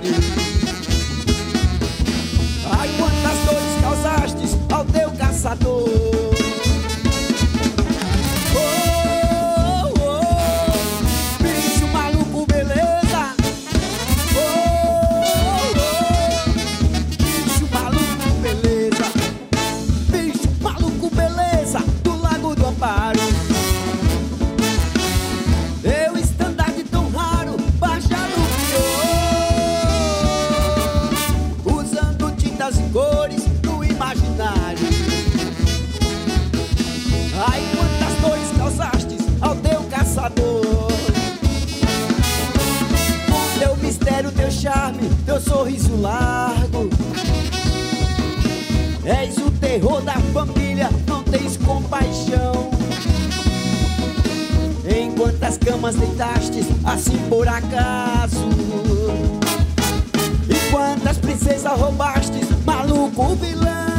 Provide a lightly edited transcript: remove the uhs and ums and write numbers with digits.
Ai, quantas dores causastes ao teu caçador. Oh, oh, bicho maluco, beleza. Oh, oh, bicho maluco, beleza. Bicho maluco, beleza, do Lago do Amparo. Eu estandarte tão raro, baixado criou, usando tintas e cores do imaginário. Ai, quantas dores causastes ao teu caçador. Teu mistério, teu charme, teu sorriso largo. És o terror da família, não tens compaixão. Em quantas camas deitastes, assim por acaso. E quantas princesas roubastes, maluco vilão.